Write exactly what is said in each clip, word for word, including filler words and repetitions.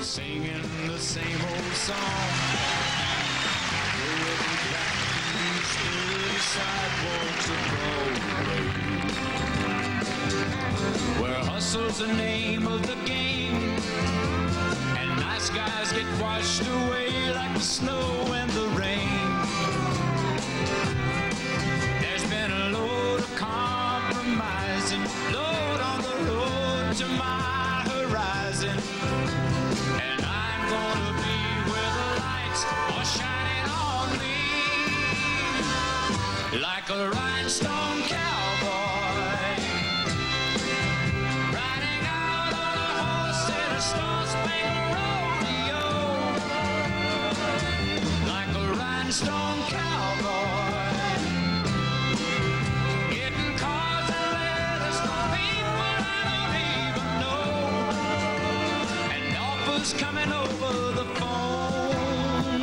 singing the same old song. We're back in the sturdy sidewalks of Broadway, where hustle's the name of the game, and nice guys get washed away like the snow and the rain. There's been a load of compromising, load on the road to my horizon, and I'm gonna be where the lights are shining on me, like a rhinestone cowboy, riding out on a horse in a star-spangled rodeo, like a rhinestone cowboy, getting cards and letters from people I don't even know, and offers coming over the phone.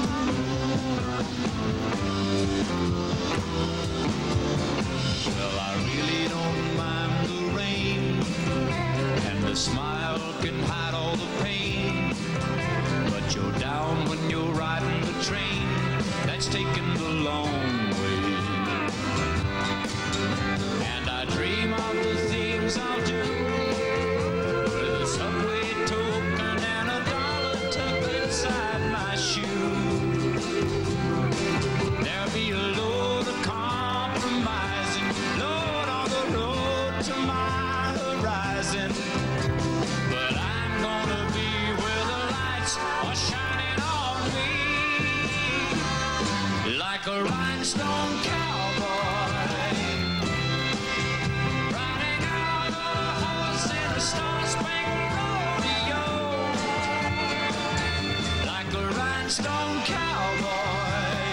Well, I really don't mind the rain, and the smile can hide all the pain, but you're down when you're riding the train that's taking the long way. And I dream of the things I'll do with a subway token and a dollar tucked inside my shoe. There'll be a load of compromising, load on the road to my horizon, but I'm gonna be where the lights are shining on me, like a rhinestone cowboy, riding out on a horse in a star-spangled rodeo, like a rhinestone cowboy,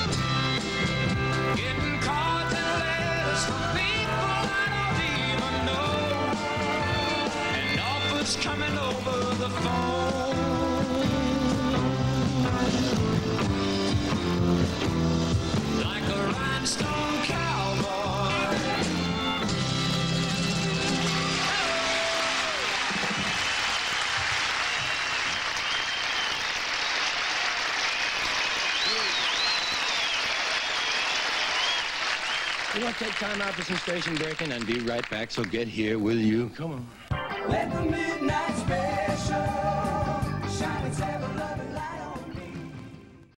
getting cards and letters from people I don't even know, and offers coming over the phone, like a rhinestone cowboy. We're going to take time out for some station breaking and be right back, so get here, will you? Come on. Let the midnight special shine its everlasting